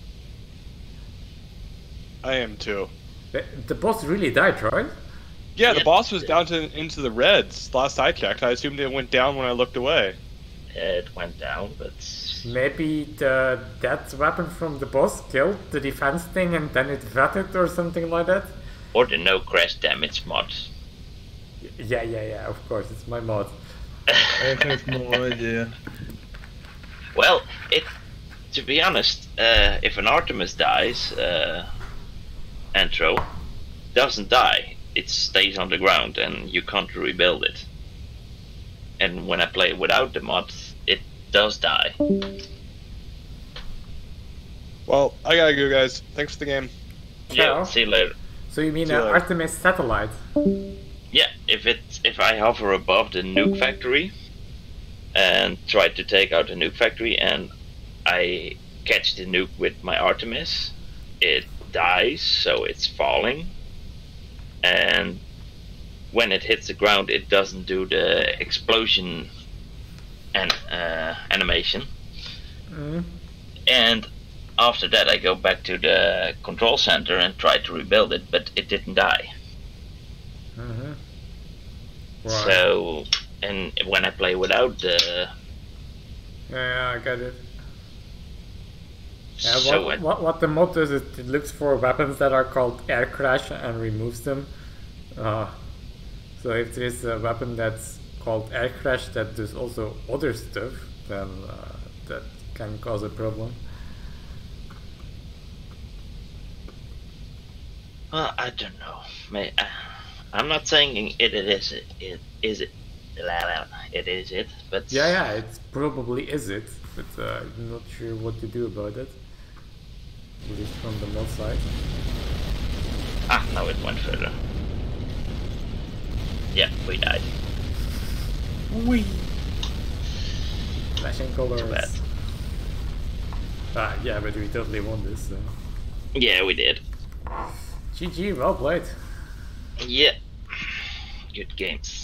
I am too. The boss really died, right? Yeah, the Yeah. boss was down into the reds. Last I checked, I assumed it went down when I looked away. It went down, but... Maybe that weapon from the boss killed the defense thing and then it vetted or something like that? Or the no crash damage mod. Yeah, of course, it's my mod. I have no idea. Well, to be honest, if an Artemis dies, Entro doesn't die. It stays on the ground and you can't rebuild it. And when I play without the mod, it does die. Well, I gotta go, guys. Thanks for the game. Yeah, see you later. So you mean See you later. Artemis satellite? Yeah, if I hover above the nuke factory and try to take out the nuke factory and I catch the nuke with my Artemis, it dies, so it's falling. and when it hits the ground, it doesn't do the explosion and animation. And after that, I go back to the control center and try to rebuild it, but it didn't die. Right. So, and when I play without the... Yeah, I get it. Yeah, So what the mod does is it looks for weapons that are called air crash and removes them. So if there's a weapon that's called air crash that does also other stuff, then that can cause a problem. Well, I don't know. I'm not saying it is it. It is it. It is it. But Yeah, it probably is it, but I'm not sure what to do about it. At least from the mod side. no, it went further. Yeah, we died. Wee. Flashing colors. Too bad. Yeah, but we totally won this, so. Yeah, we did. GG, well played. Yeah. Good games.